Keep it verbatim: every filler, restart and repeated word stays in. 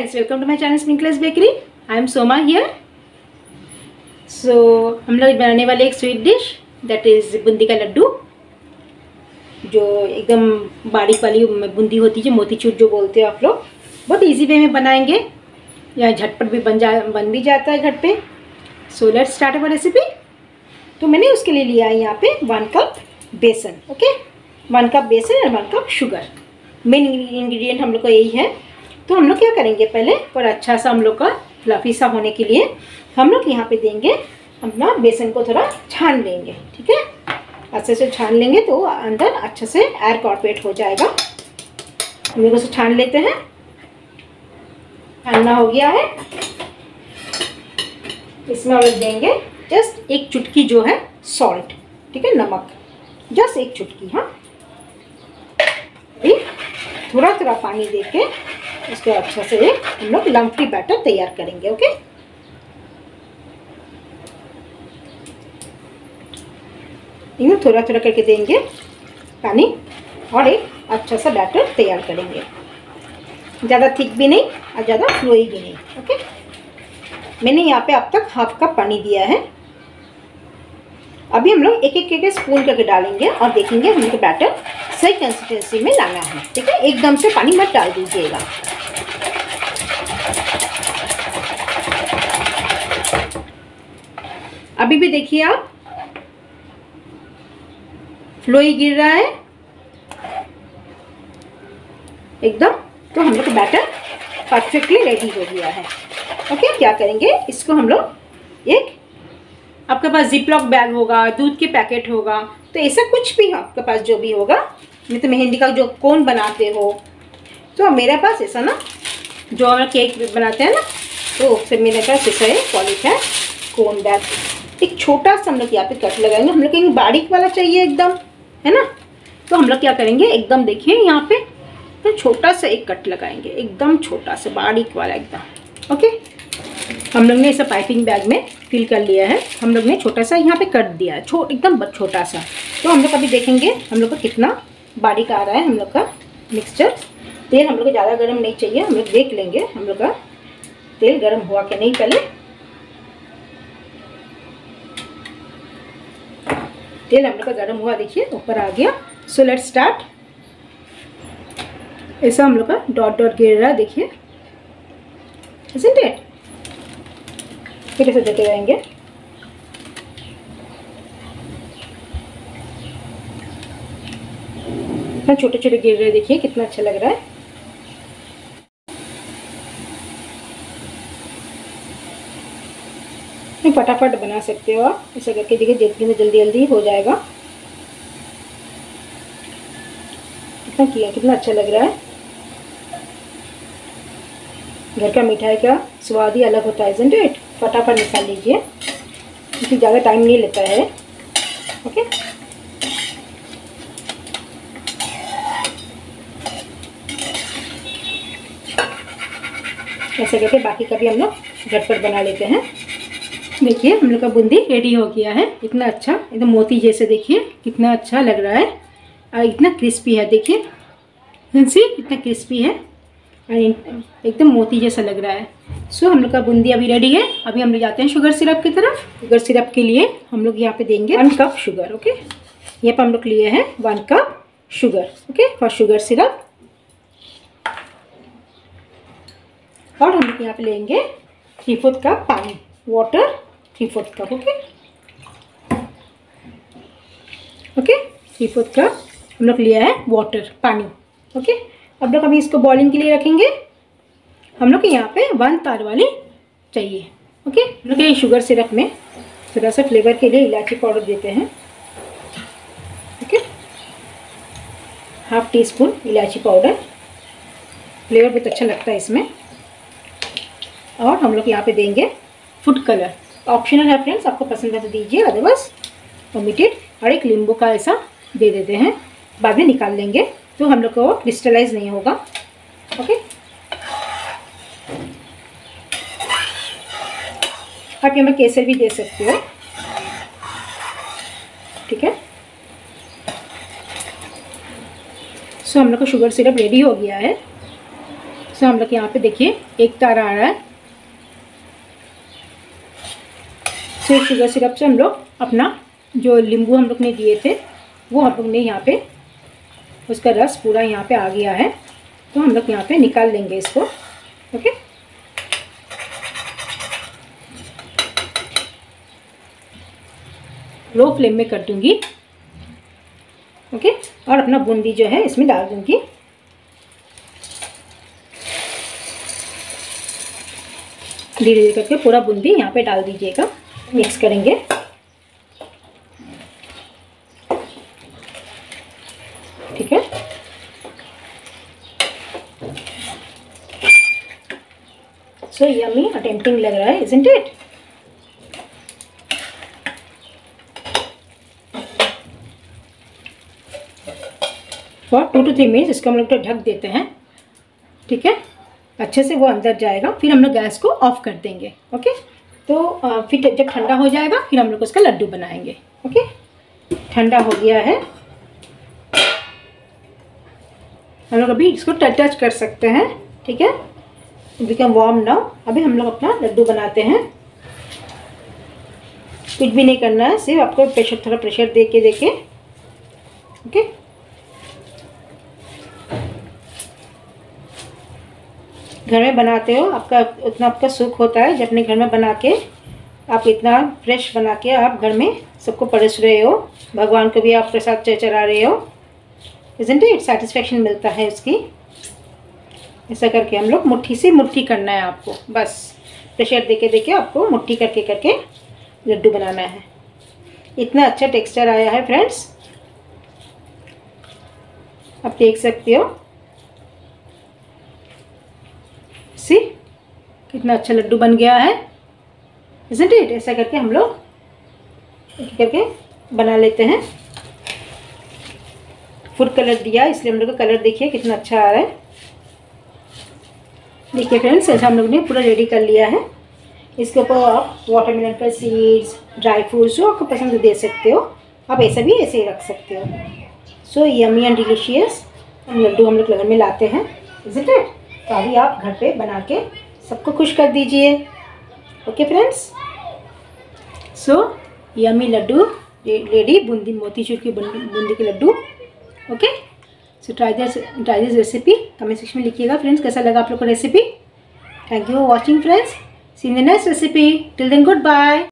Friends, welcome to my channel sprinklers bakery. I am Soma here. So हम लोग बनाने वाले एक sweet dish that is boondi का लड्डू, जो एकदम बारीक वाली बूंदी होती है, जो मोतीचूर जो बोलते हो आप लोग। बहुत इजी वे में बनाएंगे, यहाँ झटपट भी बन जा बन भी जाता है घर पे। So let's start our recipe. तो मैंने उसके लिए लिया है यहाँ पे one cup besan. Okay, one cup besan और one cup sugar. Main ingredient हम लोग का यही है। तो हम लोग क्या करेंगे, पहले पर अच्छा सा हम लोग का फ्लफी सा होने के लिए हम लोग यहाँ पे देंगे अपना बेसन को थोड़ा छान लेंगे। ठीक है, अच्छे से छान लेंगे तो अंदर अच्छे से एयर कॉर्पोरेट हो जाएगा। हम लोग उसे छान लेते हैं। छानना हो गया है। इसमें हम लोग देंगे जस्ट एक चुटकी जो है सॉल्ट। ठीक है, नमक, जस्ट एक चुटकी। हाँ, अभी थोड़ा थोड़ा पानी देके इसको अच्छा से हम लोग लम्पी बैटर तैयार करेंगे। ओके, इन्हें थोड़ा थोड़ा करके देंगे पानी और एक अच्छा सा बैटर तैयार करेंगे। ज़्यादा थिक भी नहीं और ज़्यादा फ्लोई भी नहीं। ओके, मैंने यहाँ पे अब तक हाफ कप पानी दिया है। अभी हम लोग एक एक एक स्पून करके डालेंगे और देखेंगे हम लोग बैटर सही कंसिस्टेंसी में लाना है। ठीक है, एकदम से पानी मत डाल दीजिएगा। अभी भी देखिए आप, फ्लो ही गिर रहा है एकदम। तो हम लोग का बैटर परफेक्टली रेडी हो गया है। ओके, क्या करेंगे, इसको हम लोग एक, आपके पास जिपलॉक बैग होगा, दूध के पैकेट होगा, तो ऐसा कुछ भी आपके पास जो भी होगा, नहीं तो मेहंदी का जो कोन बनाते हो, तो मेरे पास ऐसा ना, जो हम केक बनाते हैं ना, तो फिर मेरे पास ऐसा है पॉलीथीन कोन बैग। एक छोटा सा हम लोग यहाँ पे कट लगाएंगे। हम लोग कहेंगे बारीक वाला चाहिए एकदम, है ना। तो हम लोग क्या करेंगे, एकदम देखिए यहाँ पे तो छोटा सा एक कट लगाएंगे, एकदम छोटा सा बारीक वाला एकदम। ओके, हम लोग ने इसे पाइपिंग बैग में फिल कर लिया है। हम लोग ने छोटा सा यहाँ पे कट दिया है, छो एकदम छोटा सा। तो हम लोग अभी देखेंगे हम लोग का कितना बारीक आ रहा है हम लोग का मिक्सचर। तेल हम लोग को ज़्यादा गर्म नहीं चाहिए। हम लोग देख लेंगे हम लोग का तेल गर्म हुआ कि नहीं। पहले तेल हम लोग का गर्म हुआ, देखिए ऊपर आ गया। So let's start. ऐसा हम लोग का डॉट डॉट गिर रहा है, देखिए, isn't it? फिर ऐसे देते रहेंगे। इतना छोटे छोटे गिर रहे हैं, देखिए कितना अच्छा लग रहा है। फटाफट बना सकते हो आप ऐसा करके, देखिए जल्दी में जल्दी जल्दी हो जाएगा। कितना किया, कितना अच्छा लग रहा है। घर का मिठाई का स्वाद ही अलग होता है, isn't it? फटाफट निकाल लीजिए, क्योंकि ज़्यादा टाइम नहीं लेता है। ओके, ऐसे करके बाकी का भी हम लोग झटपट बना लेते हैं। देखिए हम लोग का बूंदी रेडी हो गया है। इतना अच्छा, एकदम मोती जैसे, देखिए कितना अच्छा लग रहा है और इतना क्रिस्पी है। देखिए सी कितना क्रिस्पी है और एकदम मोती जैसा लग रहा है। सो हम लोग का बूंदी अभी रेडी है। अभी हम लोग जाते हैं शुगर सिरप की तरफ। शुगर सिरप के लिए हम लोग यहाँ पे देंगे वन कप शुगर। ओके, यहाँ पर हम लोग लिए हैं one cup sugar. Okay, for sugar syrup. और हम लोग यहाँ पे लेंगे थ्री फोर्थ कप पानी, water three fourth cup. Okay okay three fourth cup हम लोग लिया है वाटर, पानी। ओके, अब लोग अभी इसको बॉइलिंग के लिए रखेंगे। हम लोग के यहाँ पे वन तार वाली चाहिए। ओके, हम लोग ये शुगर सिरप में थोड़ा सा फ्लेवर के लिए इलायची पाउडर देते हैं। ओके, हाफ टी स्पून इलायची पाउडर, फ्लेवर बहुत अच्छा लगता है इसमें। और हम लोग यहाँ पे देंगे फूड कलर, ऑप्शनल है फ्रेंड्स, आपको पसंद है तो दीजिए, अदरवाइज ओमिटेड। और एक नींबू का ऐसा दे देते हैं, बाद में निकाल लेंगे तो हम लोग को क्रिस्टलाइज नहीं होगा। ओके, आप यहाँ पे केसर भी दे सकते हो। ठीक है, सो हम लोग का शुगर सिरप रेडी हो गया है। सो हम लोग यहाँ पे देखिए एक तार आ रहा है। सो शुगर सिरप से हम लोग अपना जो नींबू हम लोग ने दिए थे वो हम लोग ने यहाँ पे उसका रस पूरा यहाँ पे आ गया है। तो हम लोग यहाँ पे निकाल लेंगे इसको। ओके, लो फ्लेम में कर दूंगी। ओके, और अपना बूंदी जो है इसमें डाल दूंगी। धीरे धीरे करके पूरा बूंदी यहाँ पे डाल दीजिएगा। मिक्स करेंगे। ठीक है, सो यम्मी और टेम्पटिंग लग रहा है, isn't it? For two two three minutes इसको हम लोग तो ढक देते हैं। ठीक है, अच्छे से वो अंदर जाएगा, फिर हम लोग गैस को ऑफ कर देंगे। ओके, तो आ, फिर जब ठंडा हो जाएगा फिर हम लोग उसका लड्डू बनाएंगे। ओके, ठंडा हो गया है, हम लोग अभी इसको टच टच कर सकते हैं। ठीक है, बिकम वार्म नाउ। अभी हम लोग अपना लड्डू बनाते हैं। कुछ भी नहीं करना है, सिर्फ आपको प्रेशर, थोड़ा प्रेशर दे के देके। ओके, घर में बनाते हो आपका उतना आपका सुख होता है जब अपने घर में बना के आप इतना फ्रेश बना के आप घर में सबको परोस रहे हो, भगवान को भी आप प्रसाद चढ़ा रहे हो। Isn't it? सेटिस्फेक्शन मिलता है उसकी। ऐसा करके हम लोग मुट्ठी से मुट्ठी करना है आपको, बस प्रेशर देके देके आपको मुट्ठी करके करके लड्डू बनाना है। इतना अच्छा टेक्सचर आया है फ्रेंड्स, आप देख सकते हो। सी कितना अच्छा लड्डू बन गया है, इजंट इट? ऐसा करके हम लोग एक करके बना लेते हैं। फूड कलर दिया इसलिए हम लोग का कलर देखिए कितना अच्छा आ रहा है। देखिए फ्रेंड्स, ऐसा हम लोग ने पूरा रेडी कर लिया है। इसके ऊपर आप वाटरमेलन का सीड्स, ड्राई फ्रूट्स जो आपको पसंद दे सकते हो, आप ऐसा भी ऐसे ही रख सकते हो। सो यम्मी एंड डिलीशियस हम लड्डू हम लोग घर में लाते हैं, इजंट इट? तो अभी आप घर पे बना के सबको खुश कर दीजिए। Okay friends, so yummy laddu ready, boondi motichoor की बूंदी के laddu. Okay, so try this try this recipe. Comment section में लिखिएगा फ्रेंड्स कैसा लगा आप लोग को recipe. Thank you for watching friends, see in the next recipe. Till then good bye.